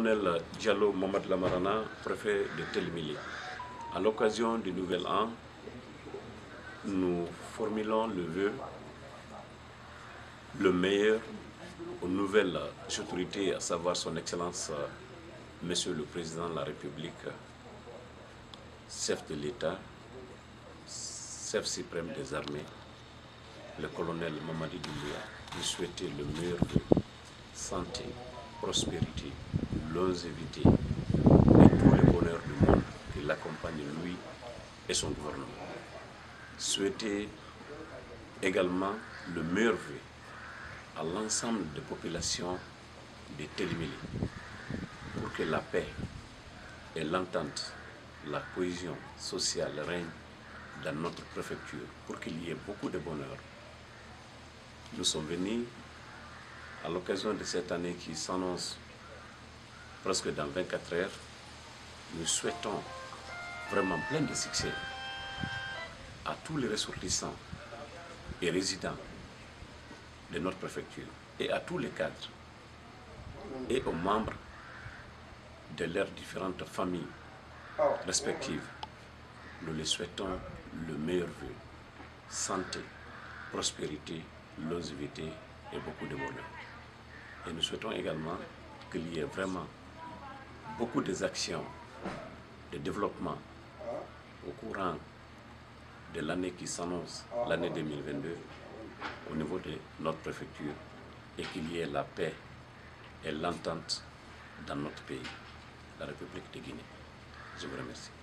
colonel Diallo Mohamed Lamarana, préfet de Télémili. À l'occasion du Nouvel An, nous formulons le vœu le meilleur aux nouvelles autorités, à savoir son Excellence, Monsieur le Président de la République, chef de l'État, chef suprême des armées, le colonel Mamadi Doumbouya, lui souhaiter le meilleur de santé, prospérité, longévité et tout le bonheur du monde qui l'accompagne lui et son gouvernement. Souhaiter également le meilleur vœu à l'ensemble des populations de Télémili pour que la paix et l'entente, la cohésion sociale règnent dans notre préfecture, pour qu'il y ait beaucoup de bonheur. Nous sommes venus à l'occasion de cette année qui s'annonce presque dans 24 heures. Nous souhaitons vraiment plein de succès à tous les ressortissants et résidents de notre préfecture et à tous les cadres et aux membres de leurs différentes familles respectives. Nous les souhaitons le meilleur vœu, santé, prospérité, longévité et beaucoup de bonheur. Et nous souhaitons également qu'il y ait vraiment beaucoup d'actions de développement au courant de l'année qui s'annonce, l'année 2022, au niveau de notre préfecture, et qu'il y ait la paix et l'entente dans notre pays, la République de Guinée. Je vous remercie.